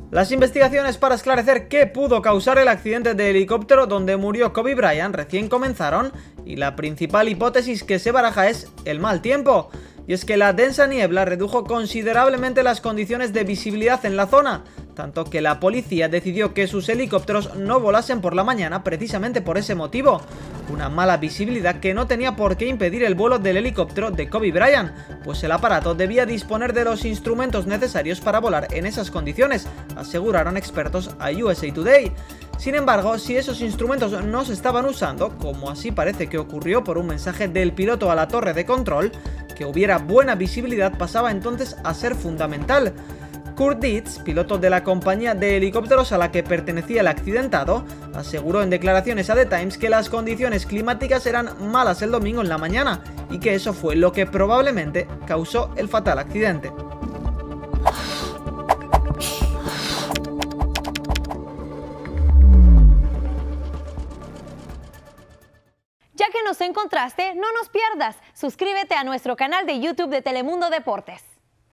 Las investigaciones para esclarecer qué pudo causar el accidente de helicóptero donde murió Kobe Bryant recién comenzaron y la principal hipótesis que se baraja es el mal tiempo. Y es que la densa niebla redujo considerablemente las condiciones de visibilidad en la zona, tanto que la policía decidió que sus helicópteros no volasen por la mañana precisamente por ese motivo. Una mala visibilidad que no tenía por qué impedir el vuelo del helicóptero de Kobe Bryant, pues el aparato debía disponer de los instrumentos necesarios para volar en esas condiciones, aseguraron expertos a USA Today. Sin embargo, si esos instrumentos no se estaban usando, como así parece que ocurrió por un mensaje del piloto a la torre de control, que hubiera buena visibilidad pasaba entonces a ser fundamental. Kurt Dietz, piloto de la compañía de helicópteros a la que pertenecía el accidentado, aseguró en declaraciones a The Times que las condiciones climáticas eran malas el domingo en la mañana y que eso fue lo que probablemente causó el fatal accidente. Ya que nos encontraste, no nos pierdas. Suscríbete a nuestro canal de YouTube de Telemundo Deportes.